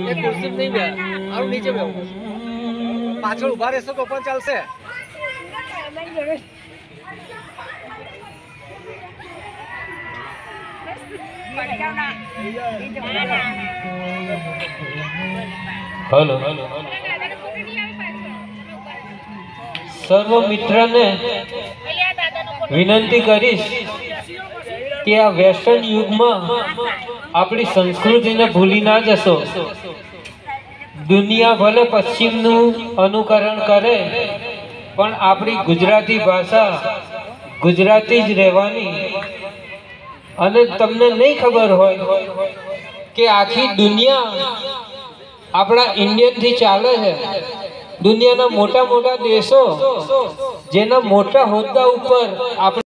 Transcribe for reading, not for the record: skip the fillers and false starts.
એક ખુરશી નહીં બે આવું નીચે બેહો પાછળ ઊભા રહેશો તો પણ ચાલશે हेलो सर्व मित्रने विनंती करीश कि आ वेस्टर्न युग में अपनी संस्कृति ने भूली ना जशो। दुनिया भले पश्चिम नु अनुकरण करे पण अपनी गुजराती भाषा गुजराती ज रहेवानी। अने तमने नहीं खबर होय कि आखी दुनिया अपना इंडियन थी चाले है। दुनिया ना मोटा मोटा देशों जेना मोटा होद्दा ऊपर